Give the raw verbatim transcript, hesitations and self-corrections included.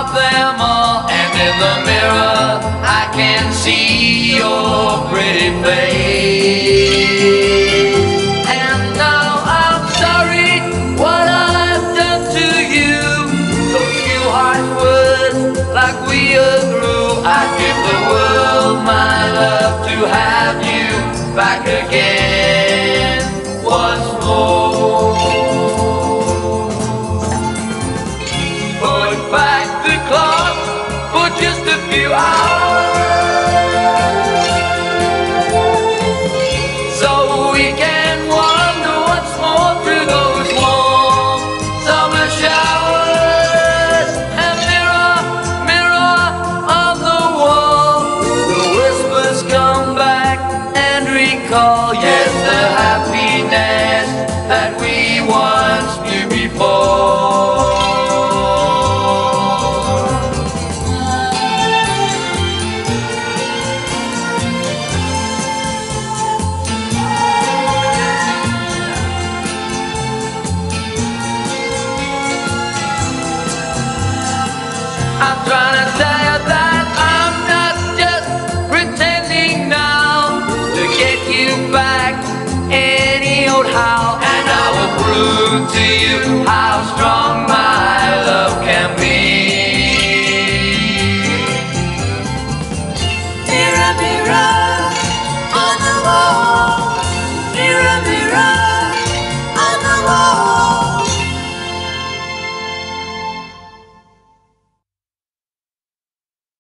of them all, and in the mirror I can see your pretty face. And now I'm sorry what I've done to you. Those few harsh words like we agree. I'd give the world my love to have you back again once more. Put back the clock for just a few hours.